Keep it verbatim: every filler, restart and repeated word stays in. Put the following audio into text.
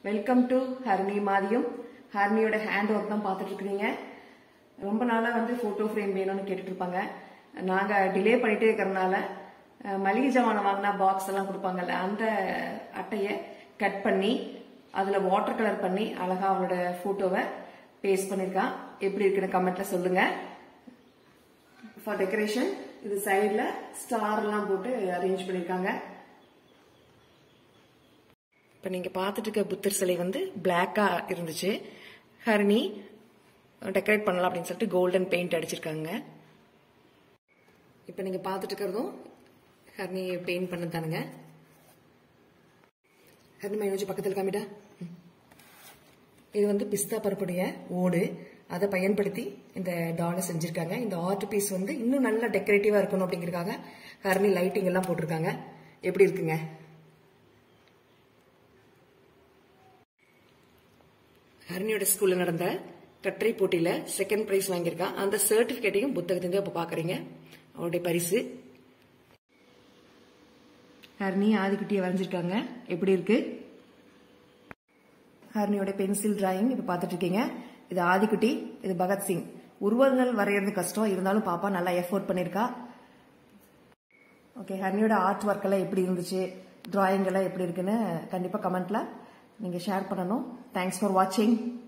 Welcome to Harinium Adhium. ஹரிணியோட hand work தான் பார்த்துட்டு இருக்கீங்க. ரொம்ப நாளா வந்து போட்டோ ஃப்ரேம் வேணும்னு கேட்டுட்டு இருப்பாங்க. நாங்க டிலே பண்ணிட்டே இருக்கறனால மளிகை ஜாமான் வாங்கினா பாக்ஸ் எல்லாம் கொடுப்பாங்கல்ல, அந்த அட்டையை கட் பண்ணி அதுல வாட்டர் கலர் பண்ணி அழகா அவரோட போட்டோவை பேஸ்ட் பண்ணிருக்கான். எப்படி இருக்குன்னு கமெண்ட்ல சொல்லுங்க. ஃபார் டெக்கரேஷன் இது சைட்ல ஸ்டார் எல்லாம் போட்டு அரேஞ்ச் பண்ணிருக்காங்க. இப்ப நீங்க பாத்துட்டு இருக்க புத்தர் சிலை வந்து பிளாக்கா இருந்துச்சு. ஹரிணி டெக்கரேட் பண்ணலாம் அப்படின்னு சொல்லிட்டு கோல்டன் பெயிண்ட் அடிச்சிருக்காங்க. இப்ப நீங்க பாத்துட்டு இருக்கிறதும் ஹரிணி பெயிண்ட் பண்ணதானுங்க. ஹரிணி மைனோஜி பக்கத்தில் காமிடா. இது வந்து பிஸ்தா பருப்புடைய ஓடு, அதை பயன்படுத்தி இந்த டாலை செஞ்சிருக்காங்க. இந்த ஆர்ட் பீஸ் வந்து இன்னும் நல்லா டெக்கரேட்டிவா இருக்கணும் அப்படிங்கிறதுக்காக ஹரிணி லைட்டிங் எல்லாம் போட்டிருக்காங்க. எப்படி இருக்குங்க? ஹரிணியோட ஸ்கூல்ல நடந்த கட்டுரை போட்டியில செகண்ட் பிரைஸ் வாங்கியிருக்கா. அந்த சர்டிபிகேட்டையும் புத்தகத்தையும் இப்ப பாக்குறீங்க. அவருடைய பரிசு. ஹரிணி ஆதிக்குட்டியை வரைஞ்சிருக்காங்க. எப்படி இருக்கு? ஹரிணியோட பென்சில் டிராயிங் இப்ப பாத்துட்டு இருக்கீங்க. இது ஆதிக்குட்டி, இது பகத்சிங். உருவங்கள் வரையறது கஷ்டம், இருந்தாலும் பாப்பா நல்லா எஃபோர்ட் பண்ணிருக்கா. ஓகே, ஹரிணியோட ஆர்ட் ஒர்க் எல்லாம் எப்படி இருந்துச்சு, டிராயிங் எல்லாம் எப்படி இருக்குன்னு கண்டிப்பா கமெண்ட்ல நீங்க ஷேர் பண்ணணும். தேங்க்ஸ் ஃபார் வாட்சிங்.